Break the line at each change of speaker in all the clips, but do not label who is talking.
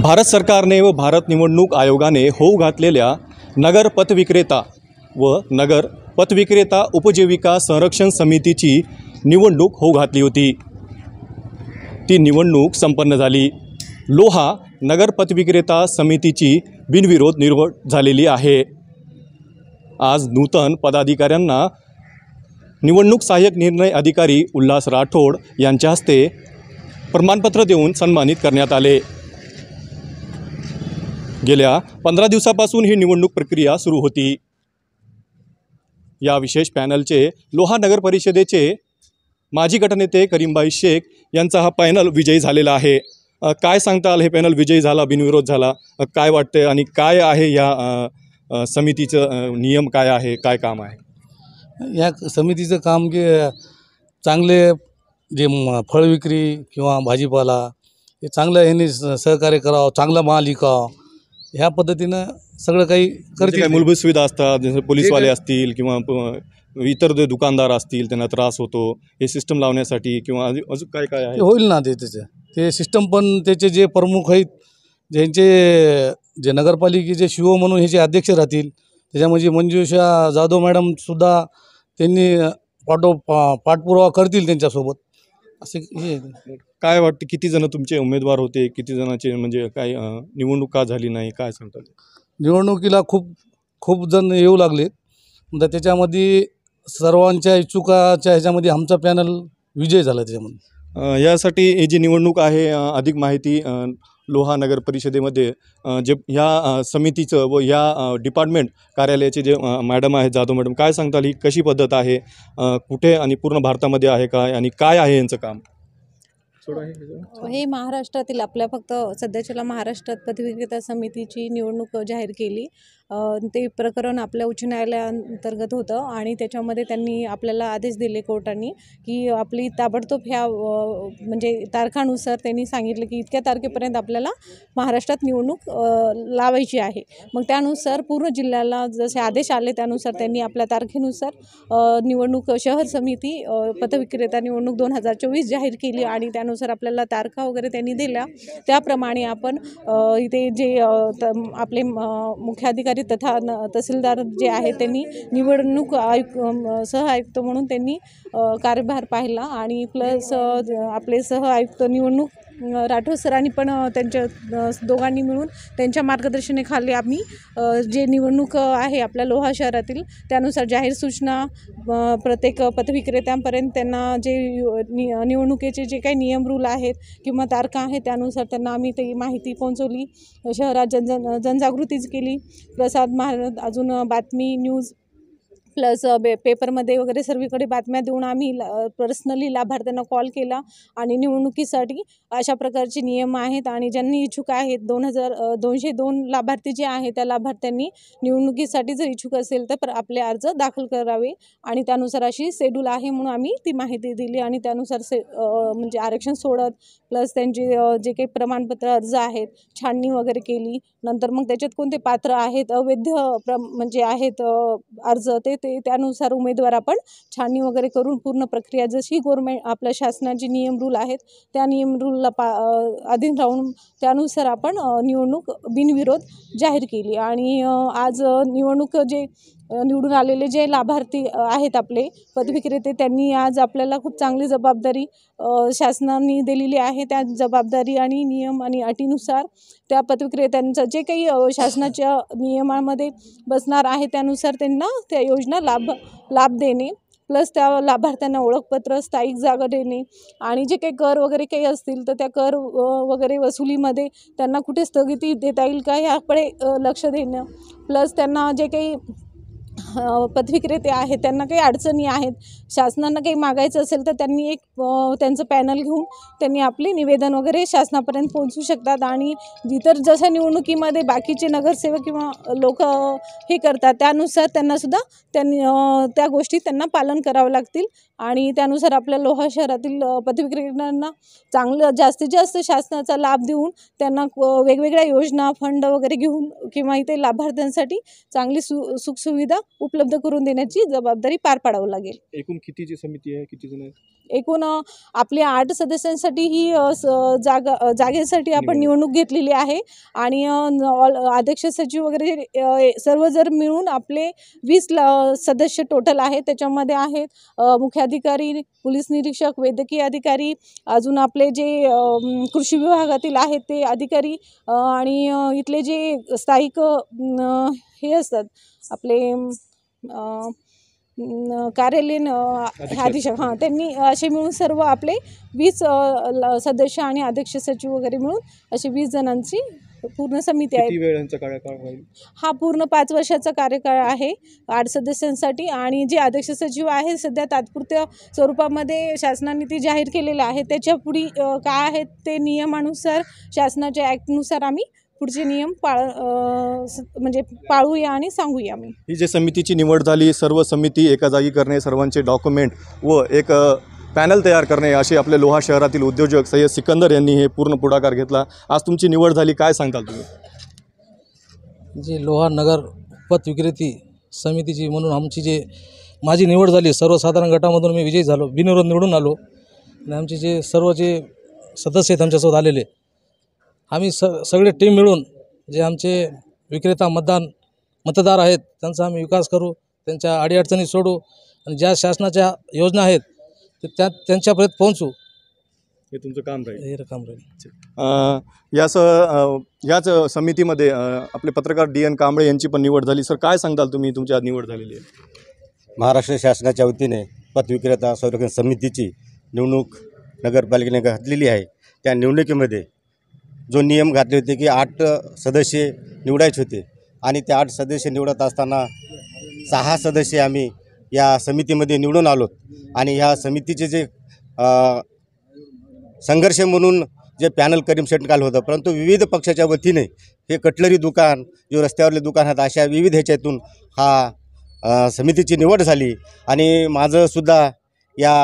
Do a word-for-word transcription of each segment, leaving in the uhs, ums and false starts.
भारत सरकारने व भारत निवडणूक आयोगाने होऊ घातलेल्या नगर पथविक्रेता व नगर पथविक्रेता उपजीविका संरक्षण समितीची निवडणूक होऊ घातली होती। ती निवडणूक संपन्न झाली। लोहा नगर पथविक्रेता समितीची बिनविरोध निवड झालेली आहे। आज नूतन पदाधिकाऱ्यांना निवडणूक सहाय्यक निर्णय अधिकारी उल्हास राठोड यांच्या हस्ते प्रमाणपत्र देऊन सन्मानित करण्यात आले। गेल्या पंधरा दिवसापासून ही निवडणूक प्रक्रिया सुरू होती। या विशेष पॅनलचे लोहा नगर परिषदेचे माजी गटनेते करीमबाई शेख यांचा हा पॅनल विजयी झालेला आहे। काय सांगताल, हे पॅनल विजयी झाला, बिनविरोध झाला, काय वाटते आणि काय आहे या समितीचं नियम काय आहे, काय काम आहे?
या समितीचं काम की चांगले जे फळ विक्री किंवा भाजीपाला हे चांगलं यांनी सहकार्य करावं, चांगला माल विकावं, ह्या पद्धतीनं सगळं काही करते।
काही मूलभूत सुविधा असतात, जसं पोलीसवाले असतील किंवा इतर जे दुकानदार असतील त्यांना त्रास होतो, हे सिस्टम लावण्यासाठी किंवा अजून काय काय आहे?
होईल ना ते त्याचे ते सिस्टम, पण त्याचे जे प्रमुख आहेत, ज्यांचे जे नगरपालिकेचे शिओ म्हणून ह्याचे अध्यक्ष राहतील, त्याच्यामध्ये मंजुषा जाधव मॅडमसुद्धा त्यांनी पाठो पा पाठपुरावा करतील त्यांच्यासोबत। असे हे
काय वाटतं, किती जण तुमचे उमेदवार होते, किती जणांचे म्हणजे काय निवडणूक का झाली नाही, काय सांगतात?
निवडणुकीला खूप खूप जण येऊ लागले, तर त्याच्यामध्ये सर्वांच्या इच्छुकाच्या ह्याच्यामध्ये आमचा पॅनल विजय झाला। त्याच्यामध्ये
यासाठी ही जी निवडणूक आहे, अधिक माहिती लोहा नगर परिषदेमध्ये जे ह्या समितीचं व या डिपार्टमेंट कार्यालयाचे जे मॅडम आहेत, जाधव मॅडम, काय सांगताल, ही कशी पद्धत आहे, कुठे आणि पूर्ण भारतामध्ये आहे काय, आणि काय आहे यांचं काम?
हे महाराष्ट्रातील आपल्या फक्त सध्याच्याला महाराष्ट्रात पथविक्रेता समितीची निवडणूक जाहीर केली। ते प्रकरण आपल्या उच्च न्यायालयाअंतर्गत होतं आणि त्याच्यामध्ये त्यांनी आपल्याला आदेश दिले कोर्टाने की आपली ताबडतोब ह्या म्हणजे तारखानुसार त्यांनी सांगितलं की इतक्या तारखेपर्यंत आपल्याला महाराष्ट्रात निवडणूक लावायची आहे। मग त्यानुसार पूर्ण जिल्ह्याला जसे आदेश आले त्यानुसार त्यांनी आपल्या तारखेनुसार निवडणूक शहर समिती पथविक्रेता निवडणूक दोन हजार चोवीस जाहीर केली आणि त्यानुसार आपल्याला तारखा वगैरे त्यांनी दिल्या। त्याप्रमाणे आपण इथे जे आपले मुख्याधिकारी तथा तहसीलदार जे आहे त्यांनी निवडणूक आयुक्त सह आयुक्त म्हणून त्यांनी कार्यभार पाहिला आणि प्लस आपले सह आयुक्त निवडणूक राठोड सरांनी पण त्यांच्या दोघांनी मिळून त्यांच्या मार्गदर्शनाखाली आम्ही जे निवडणूक आहे आपल्या लोहा शहरातील त्यानुसार जाहीर सूचना प्रत्येक पथविक्रेत्यांपर्यंत त्यांना जे निवडणुकीचे जे काही नियम रूल आहेत किंवा तारखा आहेत त्यानुसार त्यांना आम्ही ती माहिती पोहोचवली। शहरात जन जन जनजागृतीच केली, प्रसाद महाराज अजून बातमी न्यूज प्लस बे पेपरमध्ये वगैरे सर्वीकडे बातम्या देऊन आम्ही पर्सनली लाभार्थ्यांना कॉल केला आणि निवडणुकीसाठी अशा प्रकारचे नियम आहेत आणि ज्यांनी इच्छुक आहेत दोन हजार दोनशे दोन लाभार्थी जे आहेत त्या लाभार्थ्यांनी निवडणुकीसाठी जर इच्छुक असेल तर आपले अर्ज दाखल करावे आणि त्यानुसार अशी शेड्यूल आहे म्हणून आम्ही ती माहिती दिली आणि त्यानुसार से म्हणजे आरक्षण सोडत प्लस त्यांचे जे काही प्रमाणपत्र अर्ज आहेत छाननी वगैरे केली। नंतर मग त्याच्यात कोणते पात्र आहेत, अवैध प्र म्हणजे आहेत अर्ज ते ते त्यानुसार उमेदवार आपण छाननी वगैरे करून पूर्ण प्रक्रिया जशी गव्हर्नमेंट आपल्या शासनाचे नियम रूल आहेत त्या नियम रूलला पा अधीन राहून त्यानुसार आपण निवडणूक बिनविरोध जाहीर केली। आणि आज निवडणूक जे निवडून आलेले जे लाभार्थी आहेत आपले पथविक्रेते त्यांनी आज आपल्याला खूप चांगली जबाबदारी शासनाने दिलेली आहे। त्या जबाबदारी आणि नियम आणि अटीनुसार त्या पथविक्रेत्यांचं जे काही शासनाच्या नियमामध्ये बसणार आहे त्यानुसार त्यांना त्या योजना लाभ लाभ देणे प्लस त्या लाभार्थ्यांना ओळखपत्र, स्थायिक जागा देणे आणि जे काही कर वगैरे काही असतील तर त्या कर वगैरे वसुलीमध्ये त्यांना कुठे स्थगिती देता येईल का ह्याकडे लक्ष देणं, प्लस त्यांना जे काही पथविक्रेते आहेत त्यांना काही अडचणी आहेत, शासनानं काही मागायचं असेल तर त्यांनी एक त्यांचं पॅनल घेऊन त्यांनी आपले निवेदन वगैरे शासनापर्यंत पोहोचू शकतात आणि इतर जशा निवडणुकीमध्ये बाकीचे नगरसेवक किंवा लोक हे करतात त्यानुसार त्यांनासुद्धा त्यांनी त्या गोष्टी त्यांना पालन करावं लागतील आणि त्यानुसार आपल्या लोहा शहरातील पथविक्रेत्यांना चांगलं जास्तीत जास्त शासनाचा लाभ देऊन त्यांना वेगवेगळ्या योजना फंड वगैरे घेऊन किंवा इथे लाभार्थ्यांसाठी चांगली सु सुखसुविधा उपलब्ध करून देण्याची जबाबदारी पार पाडावं लागेल.
एकूण कितीची समिती आहे, किती जण आहेत?
एकूण अ, आपल्या आठ सदस्यांसाठी ही अ, स जागा अ, जागेसाठी आपण निवडणूक घेतलेली आहे आणि अ, न- ऑल अध्यक्ष सचिव वगैरे अ, सर्व जर मिळून आपले वीस ल सदस्य टोटल आहेत. त्याच्यामध्ये आहेत अ, मुख्याधिकारी, पोलीस निरीक्षक, वैद्यकीय अधिकारी, अजून आपले जे अ, म, कृषी विभागातील आहेत ते अधिकारी अ, आणि अ, इथले जे स्थायिक अ, न, हे असतात आपले अ, न, कार्यालयीन अ, हे अधीक्षक हां त्यांनी असे मिळून सर्व आपले वीस अ, ल- सदस्य आणि अध्यक्ष सचिव वगैरे मिळून अशी वीस जणांची पूर्ण समिती आहे.
किती वेळ यांचा कार्यकाळ राहील?
हा पूर्ण पाच वर्षाचा कार्यकाळ आहे आठ सदस्यांसाठी. आणि जे अध्यक्ष सचिव आहे सध्या तात्पुरत्या स्वरूपामध्ये शासनाने ते जाहीर केलेलं आहे. त्याच्या पुढे अ, काय आहेत ते नियमानुसार शासनाच्या ॲक्टनुसार आम्ही पुढचे नियम पाळ अ, स- म्हणजे पाळूया आणि सांगूया आम्ही.
ही जे समितीची निवड झाली, सर्व समिती एका जागी करणे, सर्वांचे डॉक्युमेंट व एक अ, पॅनल तयार करणे, असे आपले लोहा शहरातील उद्योजक सय्यद सिकंदर यांनी हे पूर्ण पुढाकार घेतला. आज तुमची निवड झाली, काय सांगताल तुम्ही?
जी लोहा नगर पत विक्रेती समितीची म्हणून आमची जे माझी निवड झाली, सर्वसाधारण गटामधून मी विजयी झालो, बिनविरोध निवडून आलो. आणि आमचे जे सर्व जे सदस्य आहेत आमच्यासोबत आलेले, आम्ही स सगळे टीम मिळून जे आमचे विक्रेता मतदान मतदार आहेत त्यांचा आम्ही विकास करू, त्यांच्या अडीअडचणी सोडू आणि ज्या शासनाच्या योजना आहेत ते त्या त्यांच्यापर्यंत पोहोचू,
हे तुमचं काम राहील.
हे काम राहील.
अ, याच अ, याच समितीमध्ये अ, आपले पत्रकार डी एन कांबळे यांची पण निवड झाली. सर, काय सांगताल तुम्ही, तुमची आज निवड झालेली आहे?
महाराष्ट्र शासनाच्या वतीने पतविक्रेता संरक्षण समितीची निवडणूक नगरपालिकेने घातलेली आहे. त्या निवडणुकीमध्ये जो नियम घातले होते की आठ सदस्य निवडायचे होते आणि त्या आठ सदस्य निवडत असताना सहा सदस्य आम्ही या समितीमध्ये निवडून आलो. आणि ह्या समितीचे जे अ, संघर्ष म्हणून जे पॅनल करीम शेट काल होतं, परंतु विविध पक्षाच्या वतीने हे कटलरी दुकान, जो रस्त्यावरले दुकान आहेत, अशा विविध ह्याच्यातून हा अ, समितीची निवड झाली. आणि माझंसुद्धा या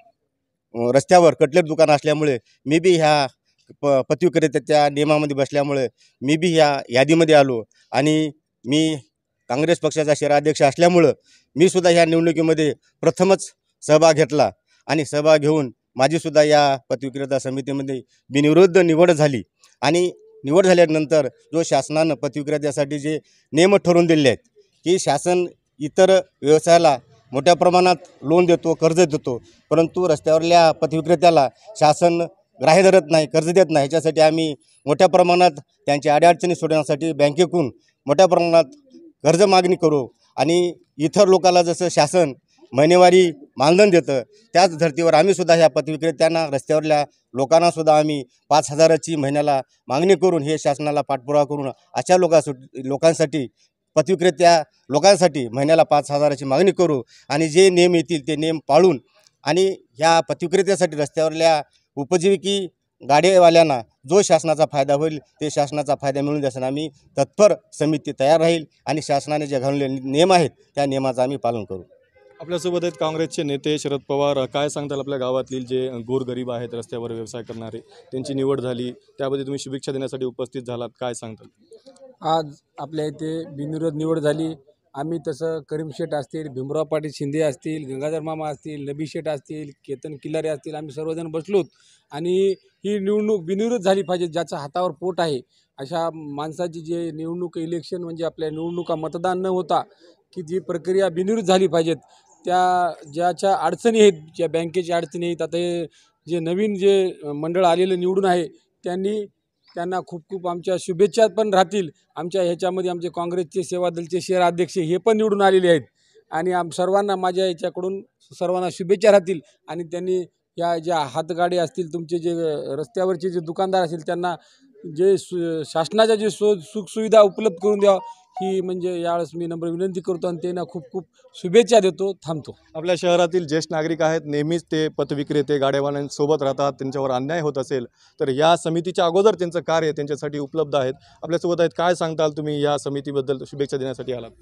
अ, रस्त्यावर कटलरी दुकान असल्यामुळे मी बी ह्या प पतविक्रेत्याच्या नियमामध्ये बसल्यामुळे मी बी ह्या यादीमध्ये आलो. आणि मी काँग्रेस पक्षाचा शहराध्यक्ष असल्यामुळं मी सुद्धा ह्या निवडणुकीमध्ये प्रथमच सहभाग घेतला आणि सहभाग घेऊन माझीसुद्धा या पतविक्रेता समितीमध्ये बिनविरोध निवड झाली. आणि निवड झाल्यानंतर जो शासनानं पतविक्रेत्यासाठी जे नियम ठरवून दिलेले आहेत की शासन इतर व्यवसायाला मोठ्या प्रमाणात लोन देतो, कर्ज देतो, परंतु रस्त्यावरल्या पतविक्रेत्याला शासन ग्राह्य धरत नाही, कर्ज देत नाही. ह्याच्यासाठी आम्ही मोठ्या प्रमाणात त्यांच्या अडीअडचणी सोडवण्यासाठी बँकेकडून मोठ्या प्रमाणात कर्ज मागणी करू. आणि इतर लोकांना जसं शासन महिनेवारी मानधन देतं, त्याच धर्तीवर आम्हीसुद्धा ह्या पतविक्रेत्यांना, रस्त्यावरल्या लोकांनासुद्धा आम्ही पाच हजाराची महिन्याला मागणी करून हे शासनाला पाठपुरावा करून अशा लोकांस लोकांसाठी पतविक्रेत्या लोकांसाठी महिन्याला पाच हजाराची मागणी करू. आणि जे नियम येतील ते नियम पाळून आणि ह्या पतविक्रेत्यासाठी रस्त्यावरल्या उपजीविकी गाडीवाल्यांना जो शासनाचा फायदा होईल ते शासनाचा फायदा मिळून द्यासाठी आम्ही तत्पर समिती तयार राहील आणि शासनाने जे घाललेले नियम आहेत त्या नियमाचं आम्ही पालन करू.
आपल्यासोबत आहेत काँग्रेसचे नेते शरद पवार. काय सांगताल, आपल्या गावातील जे गोरगरीब आहेत, रस्त्यावर व्यवसाय करणारे, त्यांची निवड झाली, त्याबद्दल तुम्ही शुभेच्छा देण्यासाठी उपस्थित झालात, काय सांगताल?
आज आपल्या इथे बिनविरोध निवड झाली. आम्ही तसं करीम शेठ असतील, भीमराव पाटील शिंदे असतील, गंगाधर मामा असतील, नबी शेठ असतील, केतन किल्लारे असतील, आम्ही सर्वजण बसलोत. आणि ही निवडणूक बिनविरोध झाली पाहिजे. ज्याच्या हातावर पोट आहे अशा माणसाची जे निवडणूक इलेक्शन म्हणजे आपल्या निवडणुका मतदान न होता की जी प्रक्रिया बिनविरोध झाली पाहिजेत. त्या ज्याच्या अडचणी आहेत, ज्या बँकेच्या अडचणी आहेत, आता हे जे नवीन जे मंडळ आलेलं निवडून आहे त्यांनी त्यांना खूप खूप आमच्या शुभेच्छा पण राहतील. आमच्या ह्याच्यामध्ये आमचे काँग्रेसचे सेवादलचे शहर अध्यक्ष हे पण निवडून आलेले आहेत. आणि आम सर्वांना माझ्या याच्याकडून सर्वांना शुभेच्छा राहतील. आणि त्यांनी या ज्या हातगाडी असतील, तुमचे जे रस्त्यावरचे जे दुकानदार असतील, त्यांना जे सु शासनाच्या जे सो सुखसुविधा उपलब्ध करून द्यावं ही म्हणजे यावेळेस मी नम्र विनंती करतो आणि त्यांना खूप खूप शुभेच्छा देतो. थांबतो.
आपल्या शहरातील ज्येष्ठ नागरिक आहेत, नेहमीच ते पतविक्रेते गाड्यावाल्यांसोबत राहतात. त्यांच्यावर अन्याय होत असेल तर या समितीच्या अगोदर त्यांचं कार्य त्यांच्यासाठी उपलब्ध आहेत. आपल्यासोबत आहेत, काय सांगताल तुम्ही, या समितीबद्दल शुभेच्छा देण्यासाठी आलात?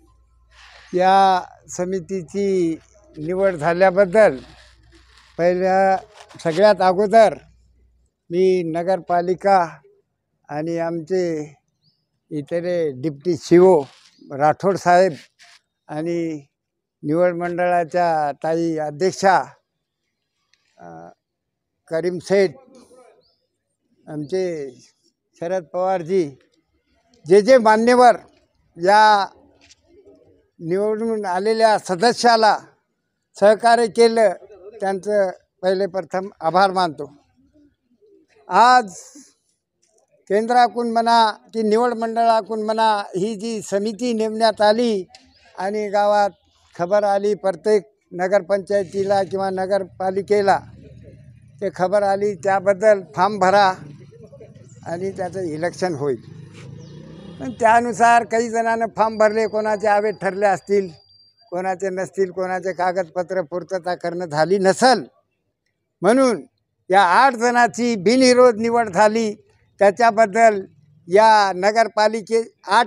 या समितीची निवड झाल्याबद्दल पहिल्या सगळ्यात अगोदर मी नगरपालिका आणि आमचे इतरे deputy C O Rathod saheb आणि निवड मंडळाच्या ताई अध्यक्षा अ, करीम शेठ, आमचे शरद पवारजी, जे जे मान्यवर या निवडून आलेल्या सदस्याला सहकार्य केलं त्यांचं पहिले प्रथम आभार मानतो. आज केंद्राकडून म्हणा की निवड मंडळाकडून म्हणा ही जी समिती नेमण्यात आली आणि गावात खबर आली, प्रत्येक नगरपंचायतीला किंवा नगरपालिकेला ते खबर आली, त्याबद्दल फॉर्म भरा आणि त्याचं इलेक्शन होईल. पण त्यानुसार काही जणांना फॉर्म भरले, कोणाचे आवेद ठरले असतील, कोणाचे नसतील, कोणाचे कागदपत्र पूर्तता करणं झाली नसल, म्हणून या आठ जणांची बिनविरोध निवड झाली. त्याच्याबद्दल या नगरपालिके आठ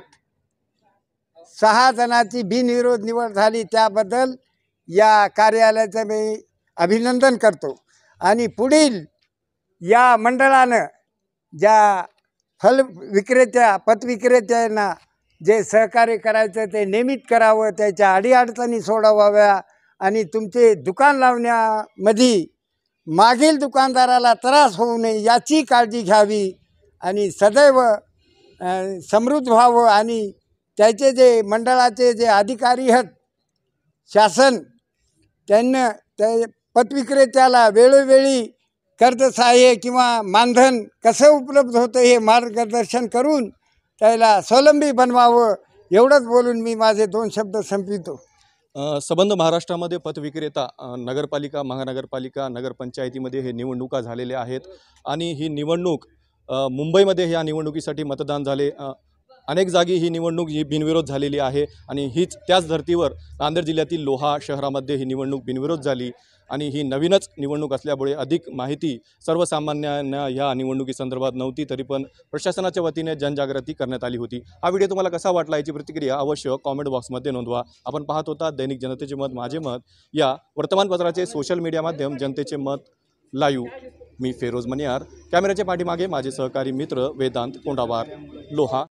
सहा जणांची बिनविरोध निवड झाली, त्याबद्दल या कार्यालयाचं मी अभिनंदन करतो. आणि पुढील या मंडळानं ज्या फल विक्रेत्या पतविक्रेत्यांना जे सहकार्य करायचं ते नियमित करावं, त्याच्या अडीअडचणी सोडवाव्या आणि तुमचे दुकान लावण्यामध्ये मागील दुकानदाराला त्रास होऊ नये याची काळजी घ्यावी आणि सदैव समृद्ध व्हावं. आणि त्याचे जे मंडळाचे जे अधिकारी आहेत शासन, त्यांना त्या पतविक्रेत्याला वेळोवेळी कर्जसहाय्य किंवा मानधन कसं उपलब्ध होतं हे मार्गदर्शन करून त्याला स्वावलंबी बनवावं. एवढंच बोलून मी माझे दोन शब्द संपवितो.
अ, संबंध महाराष्ट्रामध्ये पतविक्रेता अ, नगरपालिका, महानगरपालिका, नगरपंचायतीमध्ये हे निवडणुका झालेल्या आहेत आणि ही निवडणूक अ, मुंबईमध्ये ह्या निवडणुकीसाठी मतदान झाले. अ, अनेक जागी ही निवडणूक ही बिनविरोध झालेली आहे आणि हीच त्याच धर्तीवर नांदेड जिल्ह्यातील लोहा शहरामध्ये ही निवडणूक बिनविरोध झाली आणि ही नवीनच निवडणूक असल्यामुळे अधिक माहिती सर्वसामान्यांना या निवडणुकीसंदर्भात नव्हती, तरी पण प्रशासनाच्या वतीने जनजागृती करण्यात आली होती. हा व्हिडिओ तुम्हाला कसा वाटला याची प्रतिक्रिया अवश्य कॉमेंट बॉक्समध्ये नोंदवा. आपण पाहत होता दैनिक जनतेचे मत माझे मत या वर्तमानपत्राचे सोशल मीडिया माध्यम जनतेचे मत लाईव्ह. मी फेरोज मनियार, कॅमेऱ्याच्या पाठीमागे माझे सहकारी मित्र वेदांत कोंडावार, लोहा.